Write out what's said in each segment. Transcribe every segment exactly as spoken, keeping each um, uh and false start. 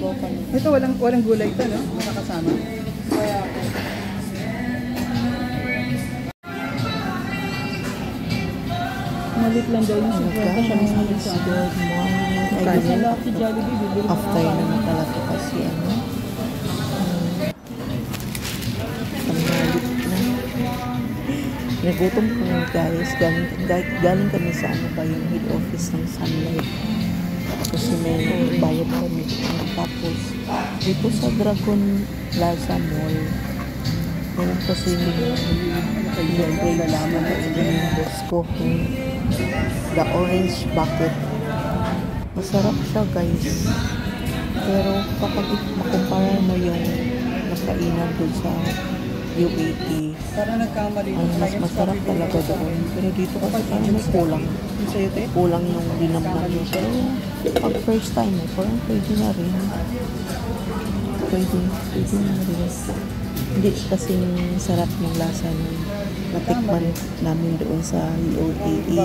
Ito walang walang gulay ito, no? Nakakasama. Malit lang daw yung sigurata siya mismo yung sa Good morning. Ayun. After na natalaki kasi ano. Panghalit na. Nagutom ko guys. Galing, galing kami sa ano ba yung head office ng Sunlight. Kasi may bayad kami. Tapos dito sa Dragon Plaza Mall, meron kasi yung nalaman na yung boss ko. The orange bucket. Masarap siya guys. Pero kapag makumpara mo yung nakainan doon sa U A E, ang mas masarap talaga doon. Pero dito kasi parang may kulang. Kulang yung dinamnam nyo. Pero pag first time mo, parang pwede na rin. Pwede, pwede na rin. Hindi kasing sarap ng lasa ng natikman namin doon sa U A E.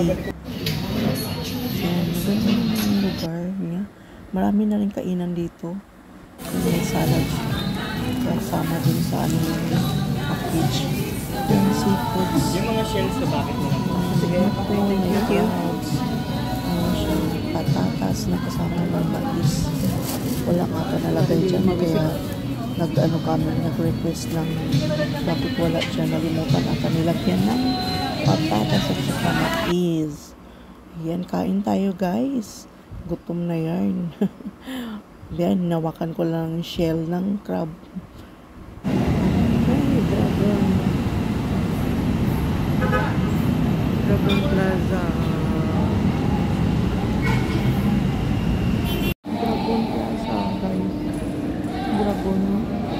Yan, maganda yung lugar niya. Marami na rin kainan dito. May salad. Kasama din sa ano yung package. Yung seafoods. Yung mga shells sa bakit mo lang. Sige, thank you. Patatas na kasama ng mais. Wala nga pa nalagay dyan. Kaya nag-ano kami, nag-request lang bakit wala dyan. Nalimutan ata nilagyan ng patatas at saka mais. Yan, kain tayo guys. Gutom na yan. Yan, nawakan ko lang shell ng crab. Ay, Dragon. Dragon Plaza. Dragon Plaza guys. Dragon.